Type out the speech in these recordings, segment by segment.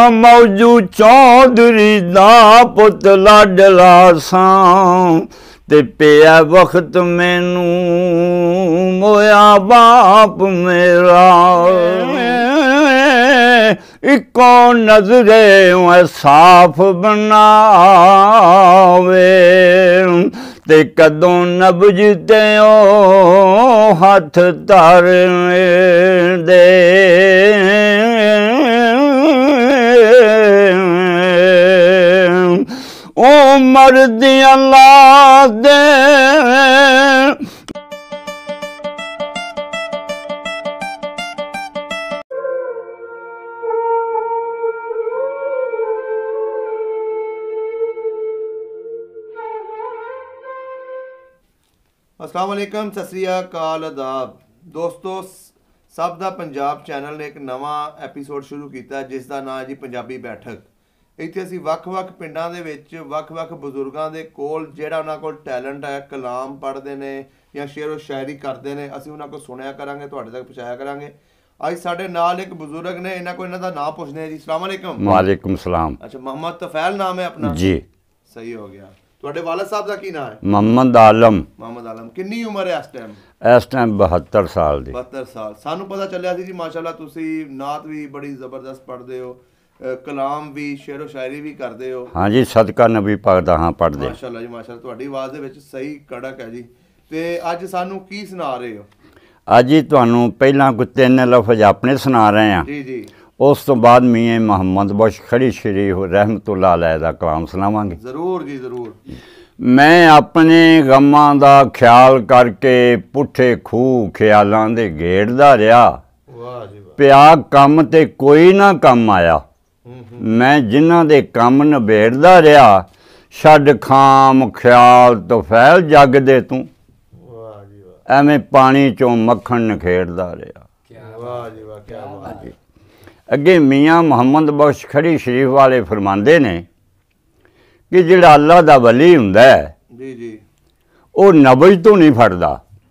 मौजू चौधरी दा पुत लाडला सां ते पिया वक्त मैनू मोया बाप मेरा इको नजरे साफ बनावे ते कदों नबज ते हथ धर दे ओ मर्दियां ला दे अस्सलाम वालेकुम, सत श्री अकाल, आदाब दोस्तों। सब दा पंजाब चैनल ने एक नवा एपीसोड शुरू किया जिस दा नाम है जी पंजाबी बैठक। इत्थे असीं वख-वख पिंडां दे विच वख-वख बजुर्गां दे कोल जिहड़ा उन्हां कोल टैलेंट है, कलाम पढ़दे ने या शेरो शायरी करदे ने, असीं उन्हां कोल सुनिया करांगे, तुहाडे तक पहुंचाया करांगे। अज साडे नाल एक बजुर्ग ने, इन्हां कोल इन्हां दा नाम पुछने जी। अस्सलाम वालेकुम। वालेकुम सलाम। अच्छा, मोहम्मद तफैल नाम है अपना जी? सही हो गया। तुहाडे वालिद साहब दा की नाम है? मोहम्मद आलम। मोहम्मद आलम। कितनी उम्र है इस टाइम? इस टाइम 72 साल दी। 72 साल। सानू पता चलिया सी जी माशाल्लाह तुसी नात भी बड़ी जबरदस्त पढ़दे हो, कलाम भी, शेरो शायरी भी करदे हो। हाँ जी, सदका नबी पाक दा हाँ पढ़दे। माशाल्लाह जी माशाल्लाह, तुहाडी आवाज़ दे विच सही कड़क है जी। ते अज सानू की सुना रहे हो? अज ही तुहानू पहला कोई 3 लफ्ज अपने सुना रहे हैं जी जी। उस तो बाद मियां मोहम्मद बख्श खड़ी शरीफ रहमतुल्लाह अलैह दा कलाम सुनावांगे। जरूर जी जरूर। मैं अपने गमां दा ख्याल करके पुठे खूह ख्यालां दे घेड़दा रहा। वाह जी वाह। पिया कम ते कोई ना कम आया। मैं जिन्हां दे कम नबेड़दा रहा, छड्ड खाम ख्याल तो फैल जग दे तू। वाह जी वाह। एवें पानी चों मक्खन नखेड़दा रहा। वाह जी वाह, क्या बात है। अगे मियाँ मोहम्मद बख्श खड़ी शरीफ वाले फरमांदे ने कि जिहड़ा अल्लाह दा वली हुंदा है जी जी, वो नबज तो नहीं फड़दा,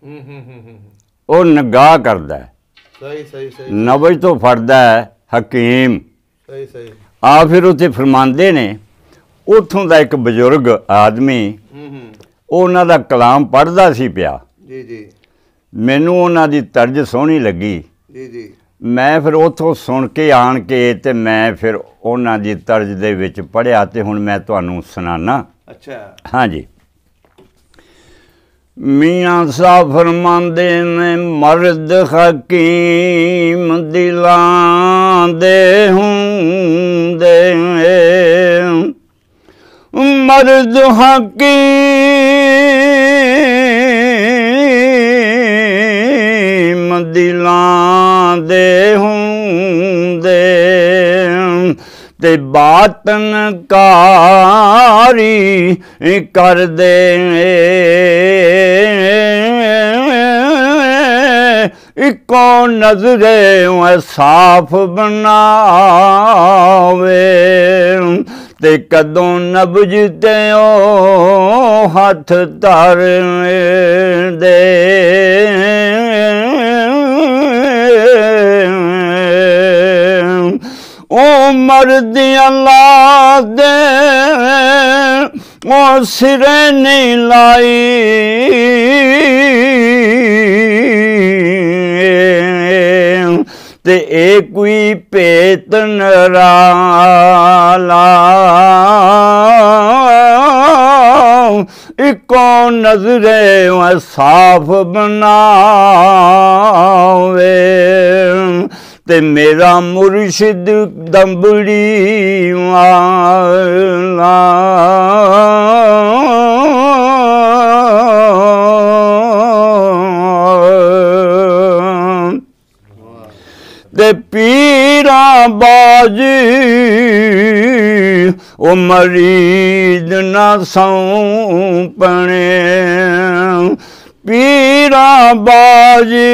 वो निगाह करदा है। सही सही सही। नबज तो फड़दा है हकीम। सही सही। आ फिर उत्थे फरमांदे ने उत्थों दा एक बजुर्ग आदमी उन्हां दा कलाम पढ़दा सी पिया। जी जी। मैनू उन्हां दी तर्ज सोहनी लगी। जी जी। मैं फिर उत्थों सुन के आन के ते मैं फिर उन्हां दी तर्ज दे विच पढ़िया ते हुण मैं तुहानू सुनाना। अच्छा। हाँ जी। मियाँ साहब फरमांदे ने मर्द हकीम दिलां दे हुंदे, मर्द हकीम दिलां दे हुंदे ते बातन कारी कर दे। इको नजरे साफ बनावे ते कदों नबज ते हथ धर दे। ओ मर्दियां ला दे ओ सिरे नहीं लाई, ते एक कोई पेत नराला इको नजरे साफ बनावे ते मेरा मुर्शिद दंबड़ी वाला ते पीरा बाजी ओ मरीद ना सौंपणे, पीरा बाजी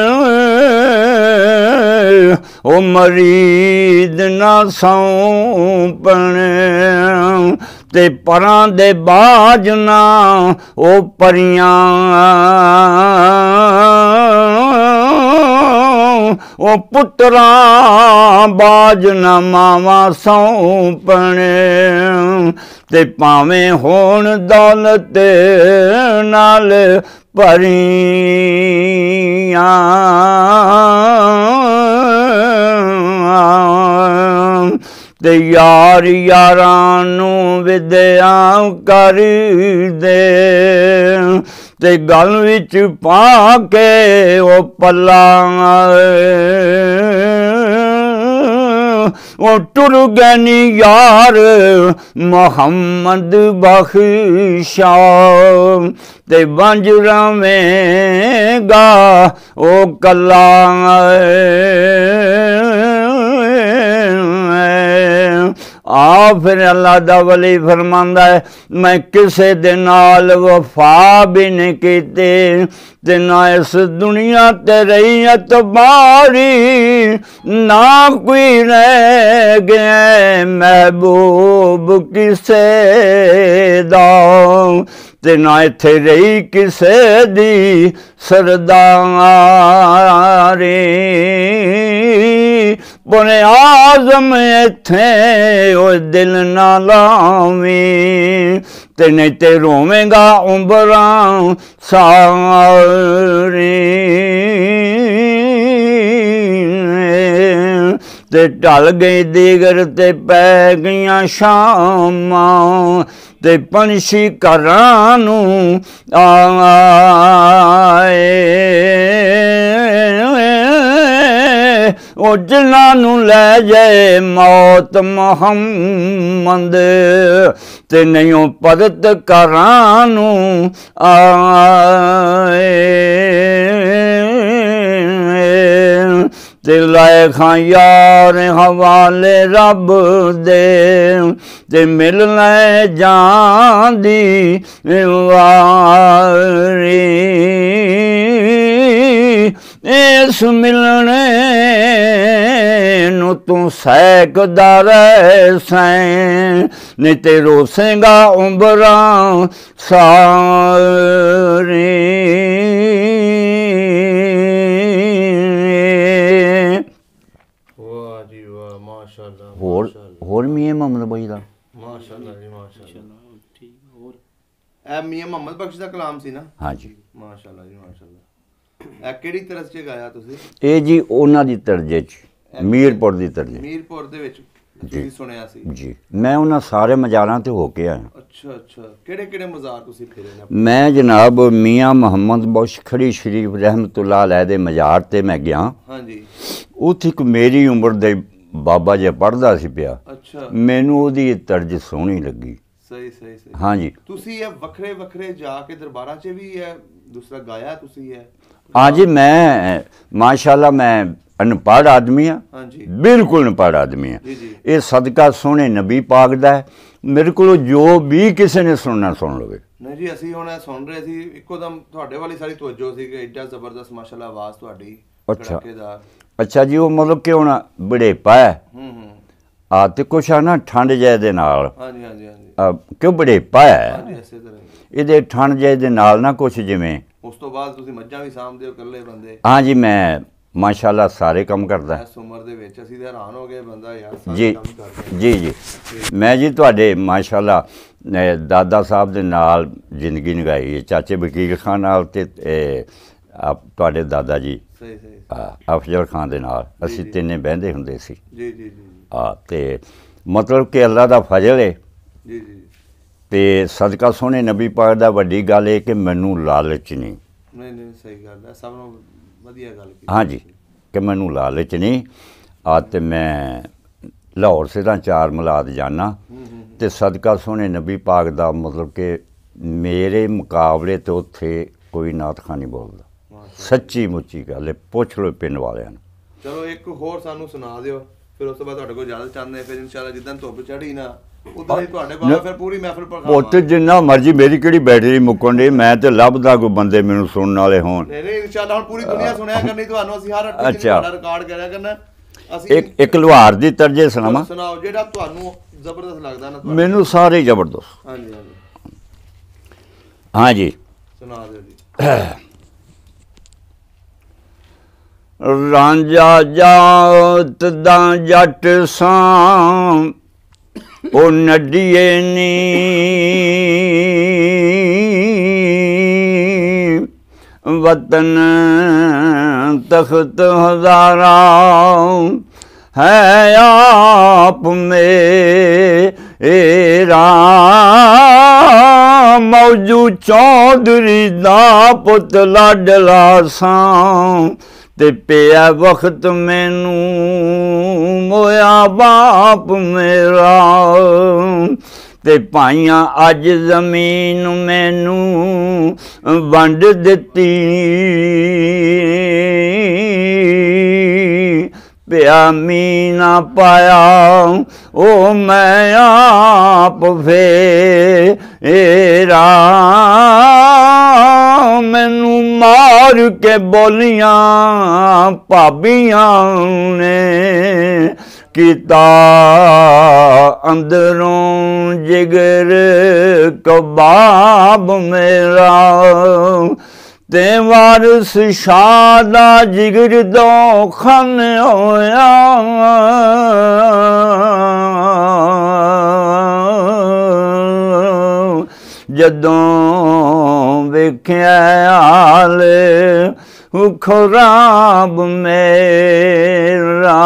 ओ मरीद ना सौंपणे, ते परां दे बाज ना ओ परियां ਉਹ ਪੁੱਤਰਾਂ ਬਾਜ ਨਾ ਮਾਵਾਂ ਸੌਂਪਣੇ ਤੇ ਭਾਵੇਂ ਹੋਣ ਦੌਲਤ ਨਾਲ ਭਰੀਆਂ ਤੇ ਯਾਰ ਯਾਰਾਂ ਨੂੰ ਵਿਦਿਆ ਕਰਦੇ ਤੇ ਗਲ ਵਿੱਚ ਪਾ ਕੇ ਉਹ ਪੱਲਾ ਉਹ ਟੁਰ ਗਏ ਨੀ ਯਾਰ ਮੁਹੰਮਦ ਬਖਸ਼ਾ ਤੇ ਵੰਜ ਰਵੇਂਗਾ ਉਹ ਕੱਲਾ ਆ ਫਿਰ ਅੱਲਾ ਦਾ ਵਲੀ ਫਰਮਾਂਦਾ ਹੈ ਮੈਂ ਕਿਸੇ ਦੇ ਨਾਲ ਵਫਾ ਵੀ ਨਹੀਂ ਕੀਤੀ ਤੇ ਨਾ ਇਸ ਦੁਨੀਆ ਤੇ ਰਹੀ ਅਤਬਾਰੀ ਨਾ ਕੋਈ ਰਹਿ ਗਿਆ ਮਹਿਬੂਬ ਕਿਸੇ ਦਾ ਤੇ ਨਾ ਇੱਥੇ ਰਹੀ ਕਿਸੇ ਦੀ ਸਰਦਾਰੀ ਬਨੇ ਆਜ਼ਮ ਇੱਥੇ ਉਹ ਦਿਲ ਨਾ ਲਾਵੀਂ ਤੇ ਨਹੀਂ ਤੇ ਰੋਵੇਂਗਾ ਉਮਰਾਂ ਸਾਰੀ ਤੇ ਢਲ ਗਈ ਦੀਗਰ ਤੇ ਪੈ ਗਈਆਂ ਸ਼ਾਮਾਂ ਤੇ ਪੰਛੀ ਘਰਾਂ ਨੂੰ ਆਏ ਉਹ ਜਿਨ੍ਹਾਂ ਨੂੰ ਲੈ ਜਾਏ ਮੌਤ ਮੁਹੰਮਦ ਤੇ ਨਹੀਂ ਉਹ ਪਰਤ ਘਰਾਂ ਨੂੰ ਆਏ ਤੇ ਲਾਏ ਖਾਂ ਯਾਰ ਹਵਾਲੇ ਰੱਬ ਦੇ ਤੇ ਮਿਲ ਲੈ ਜਾਂਦੀ ਵਾਰੀ ਇਸ ਮਿਲਣੇ ਨੂੰ ਤੂੰ ਸੈਕਦਾ ਰਹਿ ਸੈਂ ਨਹੀਂ ਤੇ ਰੋਸੇਂਗਾ ਉਮਰਾਂ ਸਾਰੀ ਹੋਰ ਮੀਆਂ ਮੁਹੰਮਦ ਬਖਸ਼ ਦਾ ਮਾਸ਼ਾਅੱਲਾ ਜੀ ਮਾਸ਼ਾਅੱਲਾ ਠੀਕ ਹੋਰ ਇਹ ਮੀਆਂ ਮੁਹੰਮਦ ਬਖਸ਼ ਦਾ ਕਲਾਮ ਸੀ ਨਾ ਹਾਂਜੀ ਮਾਸ਼ਾਅੱਲਾ ਜੀ ਮਾਸ਼ਾਅੱਲਾ ਇਹ ਕਿਹੜੀ ਤਰਜ਼ 'ਚ ਗਾਇਆ ਤੁਸੀਂ ਇਹ ਜੀ ਉਹਨਾਂ ਦੀ ਤਰਜ਼ੇ 'ਚ ਮੀਰਪੁਰ ਦੀ ਤਰਜ਼ੇ ਮੀਰਪੁਰ ਦੇ ਵਿੱਚ ਤੁਸੀਂ ਸੁਣਿਆ ਸੀ ਜੀ ਮੈਂ ਉਹਨਾਂ ਸਾਰੇ ਮਜ਼ਾਰਾਂ ਤੇ ਹੋ ਕੇ ਆਇਆ ਅੱਛਾ ਅੱਛਾ ਕਿਹੜੇ ਕਿਹੜੇ ਮਜ਼ਾਰ ਤੁਸੀਂ ਫਿਰੇ ਨੇ ਮੈਂ ਜਨਾਬ ਮੀਆਂ ਮੁਹੰਮਦ ਬਖਸ਼ ਖੜੀ ਸ਼ਰੀਫ ਰਹਿਮਤੁल्लाह ਅਲੈਹ ਦੇ ਮਜ਼ਾਰ ਤੇ ਮੈਂ ਗਿਆ ਹਾਂਜੀ ਉੱਥੇ ਇੱਕ ਮੇਰੀ ਉਮਰ ਦੇ ਬਾਬਾ ਜੀ ਪੜ੍ਹਦਾ ਸੀ ਪਿਆ ਅੱਛਾ ਮੈਨੂੰ ਉਹਦੀ ਤਰਜ਼ ਸੋਹਣੀ ਲੱਗੀ ਸਹੀ ਸਹੀ ਸਹੀ ਹਾਂਜੀ ਤੁਸੀਂ ਇਹ ਵੱਖਰੇ ਵੱਖਰੇ ਜਾ ਕੇ ਦਰਬਾਰਾਂ 'ਚ ਵੀ ਇਹ ਦੂਸਰਾ ਗਾਇਆ ਤੁਸੀਂ ਇਹ ਹਾਂਜੀ ਮੈਂ ਮਾਸ਼ਾਅੱਲਾ ਮੈਂ ਅਨਪੜ੍ਹ ਆਦਮੀ ਹਾਂ ਹਾਂਜੀ ਬਿਲਕੁਲ ਅਨਪੜ੍ਹ ਆਦਮੀ ਹਾਂ ਜੀ ਜੀ ਇਹ ਸਦਕਾ ਸੋਹਣੇ ਨਬੀ ਪਾਕ ਦਾ ਹੈ ਮੇਰੇ ਕੋਲ ਜੋ ਵੀ ਕਿਸੇ ਨੇ ਸੁਣਨਾ ਸੁਣ ਲਵੇ ਨਹੀਂ ਜੀ ਅਸੀਂ ਹੁਣ ਇਹ ਸੁਣ ਰਹੇ ਸੀ ਇੱਕੋ ਦਮ ਤੁਹਾਡੇ ਵਾਲੀ ਸਾਰੀ ਤਵੱਜੋ ਸੀ ਕਿ ਐਡਾ ਜ਼ਬਰਦਸਤ ਮਾਸ਼ਾਅੱਲਾ ਆਵਾਜ਼ ਤੁਹਾਡੀ ਅੱਛਾ ਕੜਾਕੇਦਾਰ ਅੱਛਾ ਜੀ ਉਹ ਮਤਲਬ ਕਿ ਹੁਣ ਬੜੇਪਾ ਹੈ ਆ ਤੇ ਕੁਛ ਆ ਨਾ ਠੰਡ ਜੇ ਦੇ ਨਾਲ ਹਾਂਜੀ ਹਾਂਜੀ ਹਾਂਜੀ ਕਿਉਂ ਬੜੇਪਾ ਹੈ ਹਾਂਜੀ ਇਸੇ ਤਰ੍ਹਾਂ ਇਹਦੇ ਠੰਡ ਜੇ ਦੇ ਨਾਲ ਨਾ ਕੁਛ ਜਿਵੇਂ ਉਸ ਤੋਂ ਬਾਅਦ ਤੁਸੀਂ ਮੱਝਾਂ ਵੀ ਸਾਂਭਦੇ ਹੋ ਇਕੱਲੇ ਬੰਦੇ ਹਾਂਜੀ ਮੈਂ ਮਾਸ਼ਾਅੱਲਾ ਸਾਰੇ ਕੰਮ ਕਰਦਾ ਇਸ ਉਮਰ ਦੇ ਵਿੱਚ ਅਸੀਂ ਤਾਂ ਹੈਰਾਨ ਹੋ ਗਏ ਬੰਦਾ ਯਾਰ ਸਾਰੇ ਜੀ ਕੰਮ ਕਰਦਾ ਜੀ ਜੀ ਮੈਂ ਜੀ ਤੁਹਾਡੇ ਮਾਸ਼ਾਅੱਲਾ ਦਾਦਾ ਸਾਹਿਬ ਦੇ ਨਾਲ ਜ਼ਿੰਦਗੀ ਨਿਭਾਈ ਹੈ ਚਾਚੇ ਵਕੀਲ ਖਾਨ ਨਾਲ ਤੇ ਤੁਹਾਡੇ ਦਾਦਾ ਜੀ ਸਹੀ ਸਹੀ ਅਫਜ਼ਲ ਖਾਨ ਦੇ ਨਾਲ ਅਸੀਂ ਤਿੰਨੇ ਬਹਿੰਦੇ ਹੁੰਦੇ ਸੀ ਜੀ ਜੀ ਜੀ ਤੇ ਮਤਲਬ ਕਿ ਅੱਲਾ ਦਾ ਫਜ਼ਲ ਹੈ ਜੀ ਜੀ ਤੇ ਸਦਕਾ ਸੋਹਣੇ ਨਬੀ ਪਾਕ ਦਾ ਵੱਡੀ ਗੱਲ ਇਹ ਕਿ ਮੈਨੂੰ ਲਾਲਚ ਨਹੀਂ ਨਹੀਂ ਨਹੀਂ ਸਹੀ ਗੱਲ ਹੈ ਸਭ ਨੂੰ ਵਧੀਆ ਗੱਲ ਕੀਤੀ ਹਾਂਜੀ ਕਿ ਮੈਨੂੰ ਲਾਲਚ ਨਹੀਂ ਤੇ ਮੈਂ ਲਾਹੌਰ ਸੇ ਤਾਂ 4 ਮਿਲਾਦ ਜਾਣਾ ਤੇ ਸਦਕਾ ਸੋਹਣੇ ਨਬੀ ਪਾਕ ਦਾ ਮਤਲਬ ਕਿ ਮੇਰੇ ਮੁਕਾਬਲੇ ਤੇ ਉੱਥੇ ਕੋਈ ਨਾਤਖਾਨੀ ਬੋਲਦਾ ਸੱਚੀ ਮੁੱਚੀ ਗੱਲ ਹੈ ਪੁੱਛ ਲਓ ਪਿੰਡ ਵਾਲਿਆਂ ਨੂੰ ਚਲੋ ਇੱਕ ਹੋਰ ਸਾਨੂੰ ਸੁਣਾ ਦਿਓ ਫਿਰ ਉਸ ਤੋਂ ਬਾਅਦ ਤੁਹਾਡੇ ਕੋਲ ਇਜਾਜ਼ਤ ਚਾਹੁੰਦੇ ਫਿਰ ਇਨਸ਼ਾਅੱਲਾ ਜਿੱਦਾਂ ਧੁੱਪ ਚੜੀ ਨਾ ਉਦੋਂ ਹੀ ਤੁਹਾਡੇ ਬਾਅਦ ਫਿਰ ਪੂਰੀ ਮਹਿਫਿਲ ਪਰਖਾਵਾਂਗੇ ਉੱਥੇ ਜਿੰਨਾ ਮਰਜ਼ੀ ਮੇਰੀ ਕਿਹੜੀ ਬੈਟਰੀ ਮੁੱਕਣ ਦੀ ਮੈਂ ਤੇ ਲੱਭਦਾ ਕੋਈ ਬੰਦੇ ਮੈਨੂੰ ਸੁਣਨ ਵਾਲੇ ਹੋਣ ਨਹੀਂ ਨਹੀਂ ਇਨਸ਼ਾਅੱਲਾ ਹੁਣ ਪੂਰੀ ਦੁਨੀਆ ਸੁਣਿਆ ਕਰਨੀ ਤੁਹਾਨੂੰ ਅਸੀਂ ਹਰ ਅੱਡੇ ਤੁਹਾਡਾ ਰਿਕਾਰਡ ਕਰਿਆ ਕਰਨਾ ਅਸੀਂ ਇੱਕ ਲੁਹਾਰ ਦੀ ਤਰਜੇ ਸੁਣਾਵਾਂ ਸੁਣਾਓ ਜਿਹੜਾ ਤੁਹਾਨੂੰ ਜ਼ਬਰਦਸਤ ਲੱਗਦਾ ਨਾ ਮੈਨੂੰ ਸਾਰੇ ਜ਼ਬਰਦਸਤ ਹਾਂਜੀ ਹਾਂਜੀ ਹਾਂਜੀ ਸੁਣਾ ਦਿਓ ਜੀ ਰਾਂਝਾ ਜਾਤ ਦਾ ਜੱਟ ਸਾਂ ਉਹ ਨੱਡੀਏ ਨੀ वतन तख्त हजारा है आप मेरा मौजू चौधरी दा पुत लाडला सां ते पिया वक्त मैनू मोया बाप मेरा ते पाइयां अज जमीन मैनू वंड दिती पिया मीना पाया ओ मैं आप फेरा मैनू मार के बोलियां भाबियां ने किता अंदरों जिगर कबाब मेरा ते वारिस शाह दा जिगर दो खन होया जदों वेख्या हाल खराब मेरा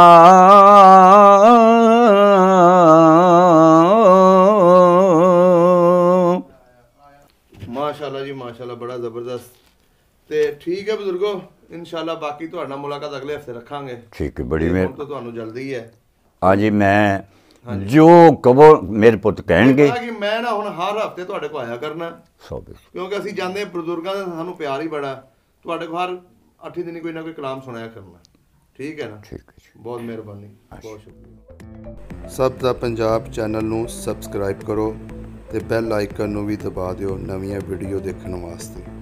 माशाल्लाह जी माशाल्लाह बड़ा ज़बरदस्त। ते ठीक है बुजुर्गो इंशाल्लाह बाकी ਤੁਹਾਡੇ ਨਾਲ ਮੁਲਾਕਾਤ ਅਗਲੇ ਹਫਤੇ ਰੱਖਾਂਗੇ। ठीक है बड़ी ਹੁਣ ਤਾਂ ਤੁਹਾਨੂੰ ਜਲਦੀ ਹੈ। हाँ जी मैं जो कहो मेरे पुत कहणगे ਕਿ ਮੈਂ ਨਾ ਹੁਣ ਹਰ ਹਫਤੇ ਤੁਹਾਡੇ ਕੋਲ ਆਇਆ ਕਰਨਾ ਕਿਉਂਕਿ ਅਸੀਂ ਜਾਂਦੇ ਬਜ਼ੁਰਗਾਂ ਦਾ ਸਾਨੂੰ ਪਿਆਰ ਹੀ ਬੜਾ ਤੁਹਾਡੇ ਕੋਲ ਹਰ 8 ਦਿਨ ਕੋਈ ਨਾ ਕੋਈ ਕਲਾਮ ਸੁਣਾਇਆ ਕਰਨਾ ਠੀਕ ਹੈ ਨਾ। ठीक है ਬਹੁਤ ਮਿਹਰਬਾਨੀ ਬਹੁਤ ਸ਼ੁਕਰੀਆ। ਸਭ ਦਾ ਪੰਜਾਬ ਚੈਨਲ ਨੂੰ ਸਬਸਕ੍ਰਾਈਬ ਕਰੋ ਤੇ ਬੈਲ ਆਈਕਨ ਨੂੰ ਵੀ ਦਬਾ ਦਿਓ ਨਵੀਆਂ ਵੀਡੀਓ ਦੇਖਣ ਵਾਸਤੇ।